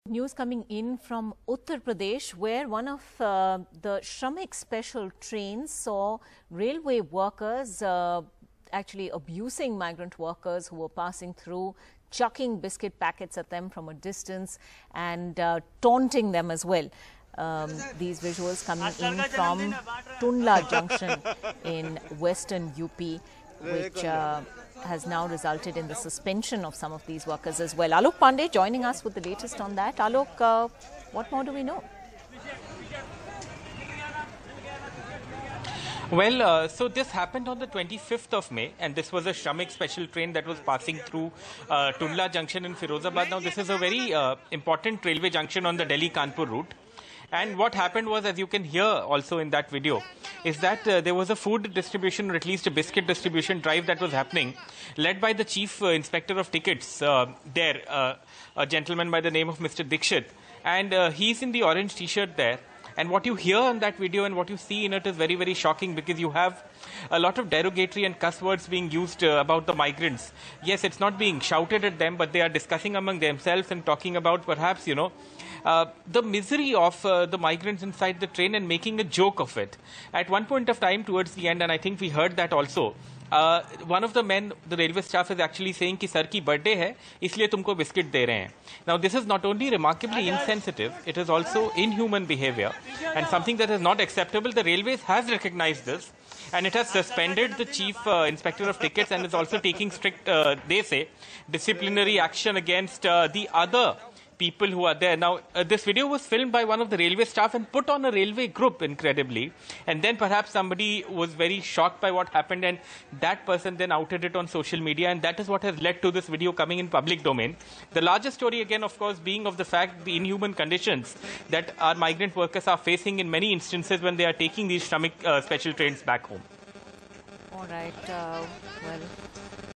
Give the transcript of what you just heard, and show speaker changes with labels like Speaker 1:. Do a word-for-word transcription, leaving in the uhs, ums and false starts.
Speaker 1: News coming in from Uttar Pradesh, where one of uh, the Shramik special trains saw railway workers uh, actually abusing migrant workers who were passing through, chucking biscuit packets at them from a distance and uh, taunting them as well. Um, these visuals coming in from Tundla Junction in western U P, which uh, has now resulted in the suspension of some of these workers as well. Alok Pandey joining us with the latest on that. Alok, uh, what more do we know?
Speaker 2: Well, uh, so this happened on the twenty-fifth of May, and this was a Shramik special train that was passing through uh, Tundla Junction in Firozabad. Now, this is a very uh, important railway junction on the Delhi-Kanpur route. And what happened was, as you can hear also in that video, is that uh, there was a food distribution, or at least a biscuit distribution drive that was happening, led by the chief uh, inspector of tickets uh, there, uh, a gentleman by the name of Mister Dikshit. And uh, he's in the orange t-shirt there. And what you hear on that video and what you see in it is very, very shocking, because you have a lot of derogatory and cuss words being used uh, about the migrants. Yes, it's not being shouted at them, but they are discussing among themselves and talking about perhaps, you know, uh, the misery of uh, the migrants inside the train and making a joke of it. At one point of time towards the end, and I think we heard that also, Uh, one of the men, the railway staff, is actually saying कि sir की birthday है, इसलिए तुमको biscuit दे रहे हैं. Now this is not only remarkably insensitive, it is also inhuman behavior and something that is not acceptable. The railways has recognized this and it has suspended the chief uh, inspector of tickets and is also taking strict, uh, they say, disciplinary action against uh, the other people who are there. Now, uh, this video was filmed by one of the railway staff and put on a railway group, incredibly. And then perhaps somebody was very shocked by what happened, and that person then outed it on social media, and that is what has led to this video coming in public domain. The larger story, again, of course, being of the fact the inhuman conditions that our migrant workers are facing in many instances when they are taking these Shramik uh, special trains back home.
Speaker 1: All right. Uh, well...